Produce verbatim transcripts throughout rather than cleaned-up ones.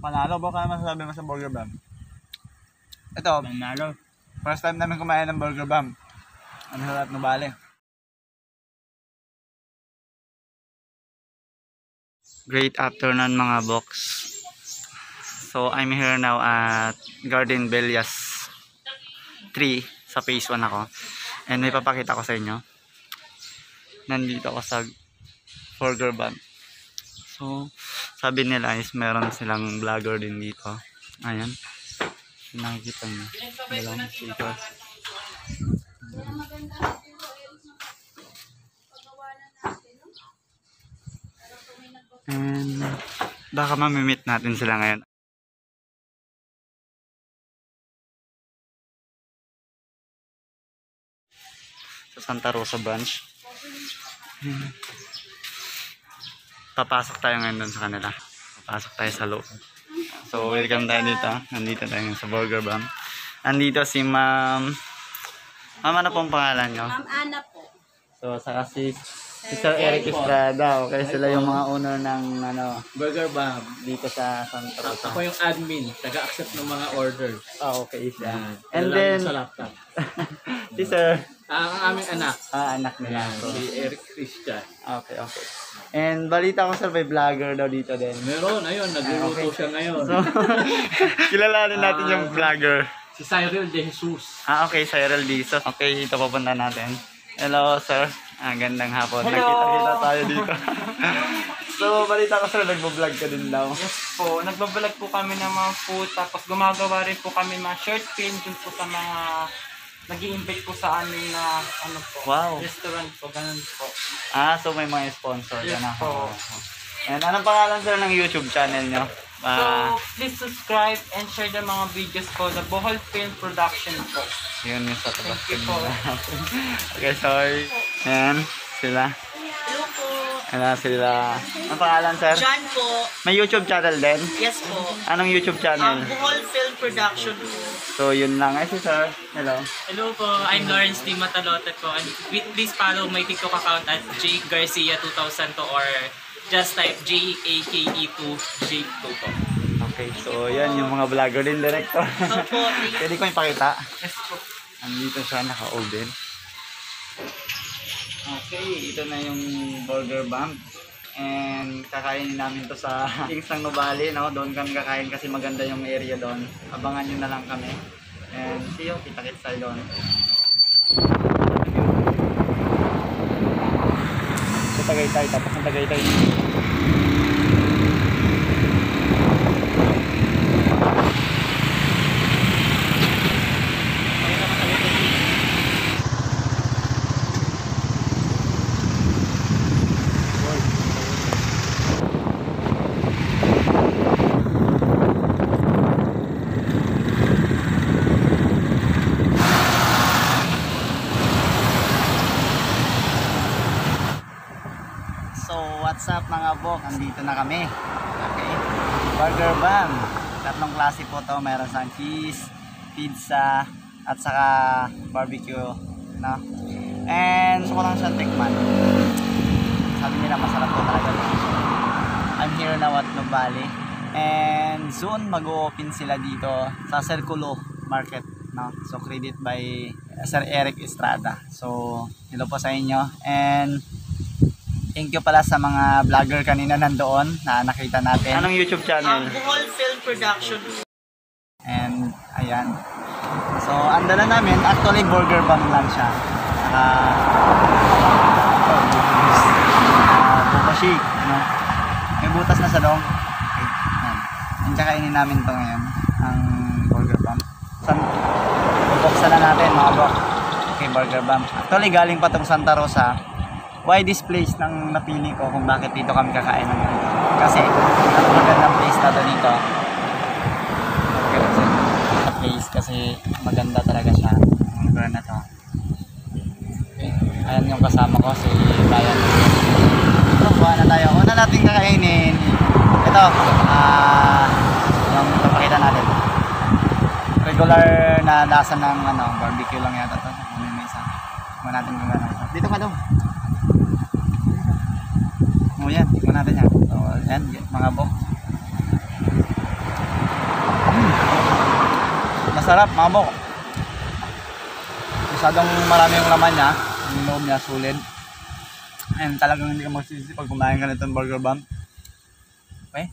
Panalo ba? Kaya masasabi mo sa Burger Bomb? Ito, panalo. First time namin kumain ng Burger Bomb. Ang sarap na bale. Great afternoon mga box. So I'm here now at Garden Bellas three sa phase one ako. And may papakita ko sa inyo. Nandito ako sa Burger Bomb. So sabi nila is meron silang vlogger din dito. Ayan. Nakikita nyo. Dalawang speaker. And baka mamimit natin sila ngayon sa Santa Rosa branch. Hmm. Papasok tayo ngayon doon sa kanila. Papasok tayo sa loob. So welcome tayo dito. Nandito tayo sa Burger Bomb. Nandito si Ma'am. Ma'am, ano pong pangalan nyo? Ma'am Ana po. So saka si Si Sir Eric Estrada, okay, sila yung mga owner ng ano, Burger Bomb dito sa Santa Rosa. Ako yung admin, taga-accept ng mga order. Ah, okay siya. Yan. And Wala then, sa laptop. si Sir, Ah, ang aming anak, ah, anak nila. yan, So, si Eric Christian. okay, okay. And balita ko sir, may vlogger daw dito din. Meron, ayun, nagluluto Ah, okay. siya ngayon. So, kilalanin natin yung vlogger. Si Cyril De Jesus. Ah, okay, Cyril Dizos. Okay, ito papunta natin. Hello, sir. Ah, gandang hapon. Hello! Nakita-kita tayo dito. So, balita ko sir, nagbo-vlog ka din daw. Yes po, nagbablog po kami ng mga food, tapos gumagawa rin po kami mga short film dun po sa mga nag-i-invite po sa amin na ano po, Wow. restaurant po, ganun po. Ah, so may mga sponsor Yes ka na. po. And anong pangalan sir ng YouTube channel nyo? So, Ah, please subscribe and share the mga videos ko, the Bohol Film Production po. yun yung sa tabas Thank you po. Okay, sorry. Ayan, sila. Hello po. Ayan sila. Anong pangalan sir? John po. May YouTube channel din? Yes po. Anong YouTube Ang channel? Bohol Film Production po. So yun lang. Ay si sir. Hello. Hello po, I'm Lawrence D. Matalote po, and please follow my TikTok account at J Garcia two thousand two or just type J A K E two J two po. Okay, so yan yung mga vlogger din director. Opo. Pwede ko ipakita. Yes po. Andito siya, naka-open. Okay, ito na yung Burger Bomb. And kakainin namin to sa Kings ng Nubali, no? Doon kami kakain kasi maganda yung area doon. Abangan nyo na lang kami. And see you, kita-kits tayo doon. Sa Tagaytay, tapos ng Tagaytay. So what's up mga bok, andito na kami. Okay, Burger Bomb. Tatlong klase po to, meron sang cheese, pizza, at saka barbecue, no? And gusto ko lang siyang tikman. Sabi nila masarap po talaga. I'm here now at Nubali. And soon mag-open sila dito sa Circulo Market, no? So credit by Sir Eric Estrada. So hello po sa inyo. And thank you pala sa mga vlogger kanina nandoon na nakita natin. Anong YouTube channel? Ang Bohol Film Production. And ayan. So ang dala namin, actually Burger Bomb lang siya. Uh, uh, Bukashik, ano? May butas na sa loob. Okay. Ayan. Ang kakainin namin to ngayon, ang Burger Bomb. San? Bubuksan na natin mga bro. Okay, Burger Bomb. Actually galing pa tong Santa Rosa. Why this place nang napili ko kung bakit dito kami kakain ng ganito? Kasi ang magandang place na doon dito. Place kasi maganda talaga siya. Ang lugar na to. Okay. Ayan yung kasama ko, si Brian. So, kuha na tayo. Una natin kakainin. Ito, ah, yung papakita natin. Regular na lasa ng ano, barbecue lang yata to. May may isa. Kuha natin kung gano'n ito. Dito ka daw. O yan, tingnan natin yan. So, yan, mga bok. Masarap, mga bok. Masyadong marami yung laman niya. Yung loob niya, sulit. And talagang hindi ka magsisisi pag kumain ka nitong Burger Bomb. Okay?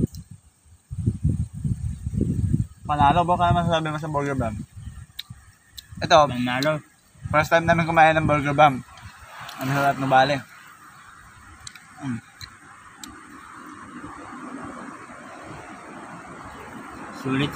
Panalo, bok. Ano masasabi mo sa Burger Bomb? Ito, Manalo. first time namin kumain ng Burger Bomb. Ang sarap na bale. Mm. Sulit.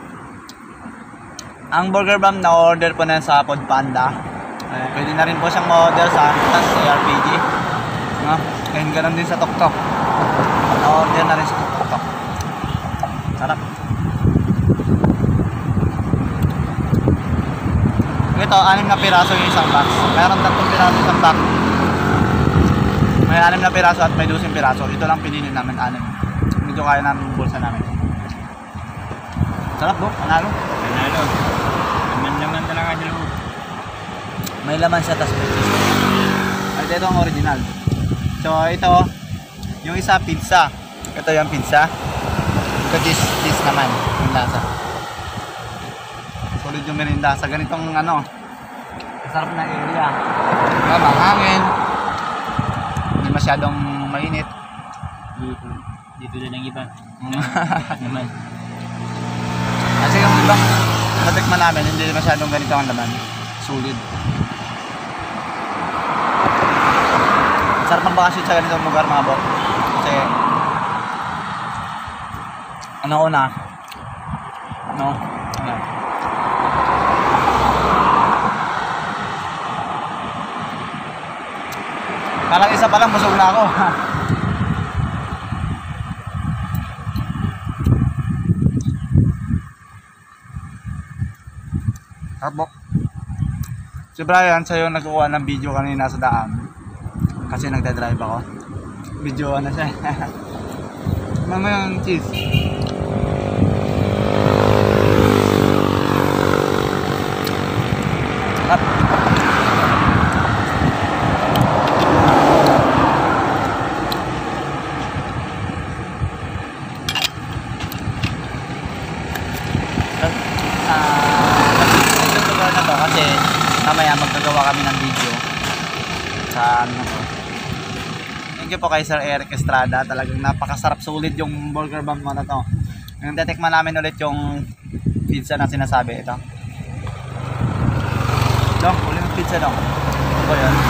Ang Burger Bomb na order po na yan sa Food Panda. Eh, pwede na rin po siyang order sa Antas A R P G. No? And ganoon din sa TokTok. Na-order na rin sa TokTok. Sarap. Ito, anim na piraso yung isang box. Mayroon tatlong piraso isang box. May anim na piraso at may dosing piraso. Ito lang pinili namin, anim. Medyo kaya namin yung bulsa namin. Sarap bro, panalo. Manalo. Naman-naman talaga niya loob. May laman siya, tas may cheese. At ito ang original. So ito, yung isa pizza. Ito yung pizza. Ito cheese, cheese naman. Yung lasa. Solid yung merinda sa ganitong ano, masarap na area. Diba, mahangin. Hindi masyadong mainit. Dito. Dito din ang iba. Naman. Kasi yung ibang natikman namin, hindi masyadong ganito ang laman. Solid. Sarap magbakasyon sa ganitong lugar mga bot. Kasi ano una? No? Ano? Parang isa pa lang, busog na ako. Kapok. Si Brian, sa'yo nagkukuha ng video kanina sa daan. Kasi nagdadrive ako. Video ano siya. Mama yung cheese. Sarap. Kasi mamaya magkagawa kami ng video sa ano ko. Thank you po kay Sir Eric Estrada. Talagang napakasarap, sulit yung Burger Bomb mo na to. Yung titikman namin ulit yung pizza na sinasabi. Ito Dong, huli ng pizza dong. Ito po yun.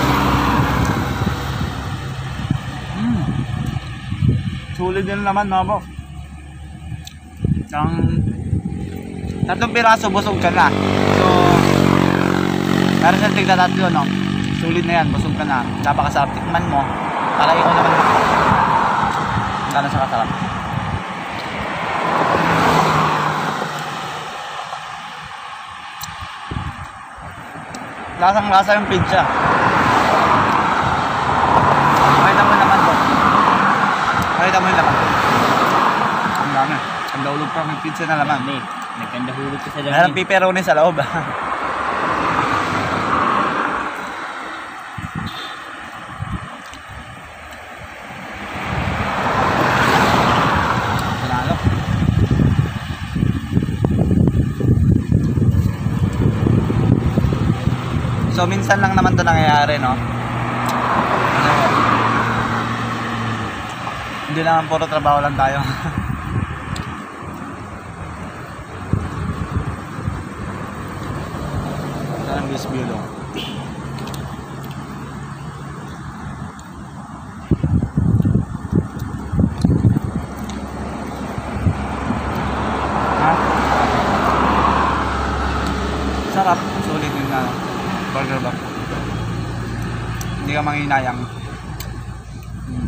Mm. Sulit din naman mga bok. Ang tatlong piraso, busog ka na. So, meron siyang tigda tatlo, no? Sulit na yan, busog ka na. Napakasarap. Tikman mo. Palagi ko naman. Gano'n siya kasarap. Lasang lasa yung pizza. Makita mo naman, bro. Makita mo yung laman. Ang dami. Ang daulog pa ng pizza na laman. May. Nagkandahulog ka sa dami. Meron pepperoni sa loob. Panalo. So minsan lang naman 'to nangyayari, no? Hindi naman puro trabaho lang tayo. Ang bisbilo. Ha? Sarap. Sulit yung ano, burger ba? Hindi ka manginayang. Hmm.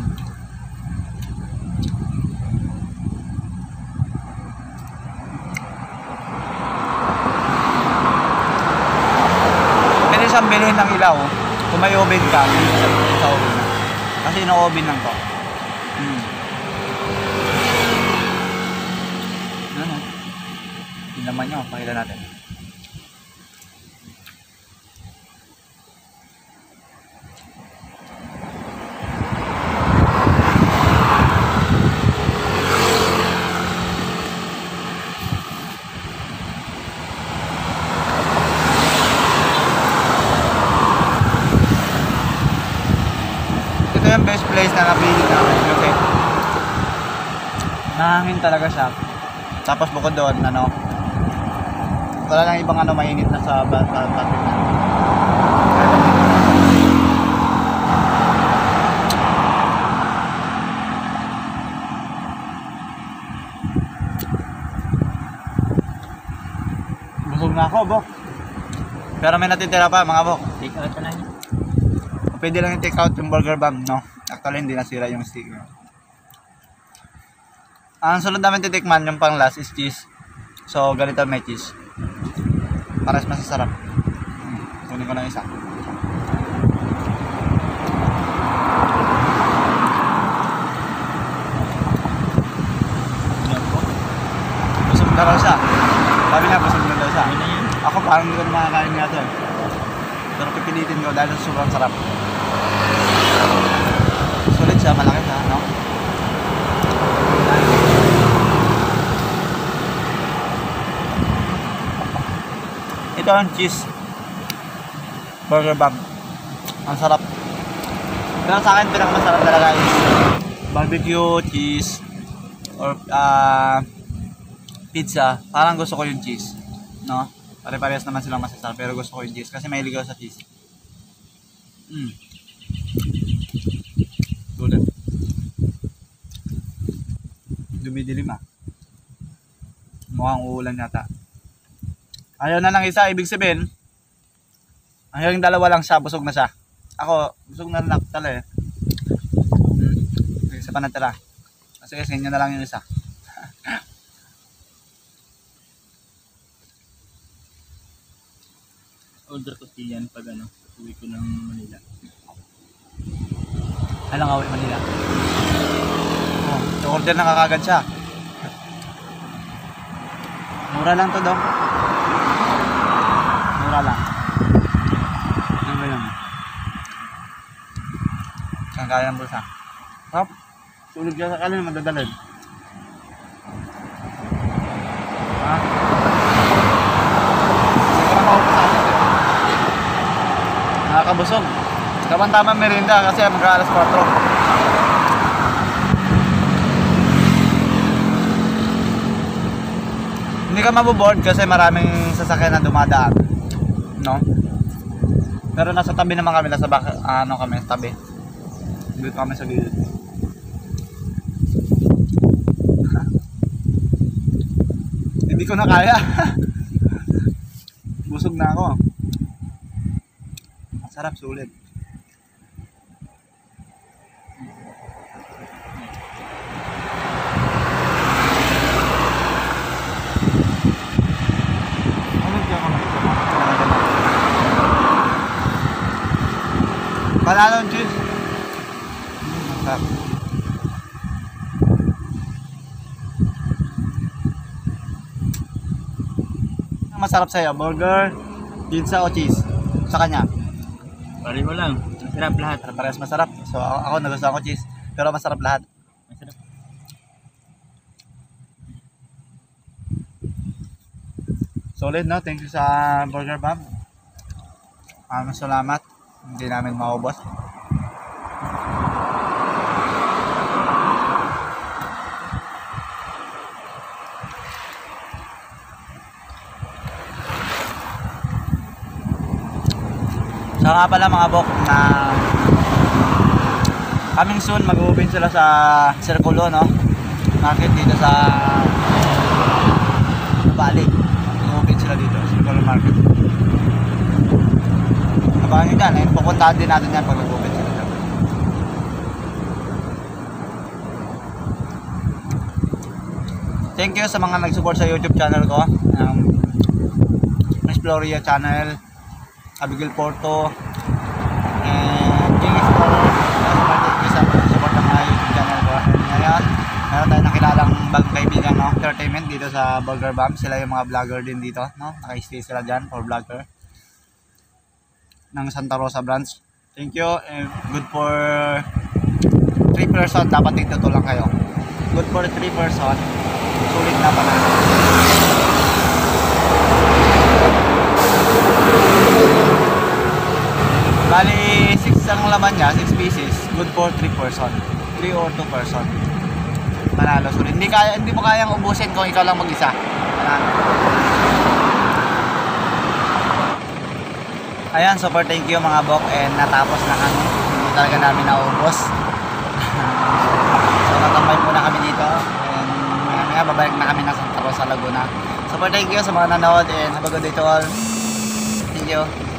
Siyang bilhin ng ilaw. Kung may oven ka, hindi siya bilhin sa oven. Kasi ino-oven lang ko. Hmm. Ano? Yung laman nyo, pakita natin. place na napili namin kasi nahangin talaga siya. Tapos bukod doon, ano, wala nang ibang ano mainit na sa bata. Busog na ako, Bok. Pero may natitira pa, mga Bok. Take out na lang. Pwede lang yung take out yung burger bomb, no? Actually, hindi nasira yung sticker. Ang sunod namin titikman, yung pang last is cheese. So, ganito may cheese. Pares masasarap. Hmm. Kunin ko ng isa. Busog na raw siya. Sabi niya, busog na daw siya. Ako parang hindi ko na makakain nga ito eh. Pero pipilitin ko dahil sobrang sarap. Sulit siya, malaki siya, no? Ito ang cheese burger bomb. Ang sarap. Pero sa akin, pinakamasarap talaga is barbecue, cheese, or uh, pizza. Parang gusto ko yung cheese, no? Pare-parehas naman silang masasarap, pero gusto ko yung cheese kasi may ligaw sa cheese. Mm. Tulad. Dumidilim ah. Mukhang uulan yata. Ayaw na lang isa, ibig sabihin, ayaw yung dalawa lang siya, busog na siya. Ako, busog na lang tala eh. Hmm. Isa pa na tala. Kasi kasi inyo na lang yung isa. Order ko yan pag ano, uwi ko ng Manila. Alang awit Manila. Oh, so order na kakagad siya. Mura lang to daw. Mura lang. Ano ba yun? Saan kaya ng bulsa? Hop. Sulit ka sa kalin, madadalid. Ha? Hindi ko na maupos sa akin. Nakakabusog. Tama-tama merienda kasi mag-alas kwatro. Hindi ka maboboard kasi maraming sasakyan na dumadaan, no? Pero nasa tabi naman kami, nasa back, ano kami, tabi. Dito kami sa gilid. Hindi ko na kaya. Busog na ako. Sarap, sulit. Banana juice. Masarap. Ang masarap sa'yo, burger, pizza o cheese? Sa kanya? Pareho lang. Masarap lahat. Parehas masarap. So ako, ako nagustuhan ko cheese, pero masarap lahat. Masarap. Solid, no? Thank you sa Burger Bomb. Maraming salamat. Hindi namin maubos. Saka nga pala mga bok na coming soon, mag-open sila sa Circulo, no? Market dito sa Bali. Mag-open sila dito, Circulo Market. Abangan nyo dyan, eh. Pupuntahan din natin yan pag mag-open sila dyan. Thank you sa mga nag-support sa YouTube channel ko. Um, Miss Gloria channel, Abigail Porto, and King Explorer. Thank you sa support ng mga YouTube channel ko. Ngayon, meron tayong nakilalang bagong kaibigan, no? Entertainment dito sa Burger Bomb. Sila yung mga vlogger din dito, no? Naka-stay sila dyan for vlogger ng Santa Rosa branch. Thank you, and good for three person. Dapat dito to lang kayo. Good for three person. Sulit na pala. Bali, six ang laman niya, six pieces. Good for three person. three or two person. Panalo. So, hindi, kaya, hindi mo kayang ubusin kung ikaw lang mag-isa. Panalo. Ayan, super thank you mga bok. And natapos na kami. Hindi talaga namin naubos. So, natambay muna kami dito. And maya maya, babalik na kami na Santa Rosa, Laguna. Super thank you sa mga nanood. And have a good day to all. Thank you.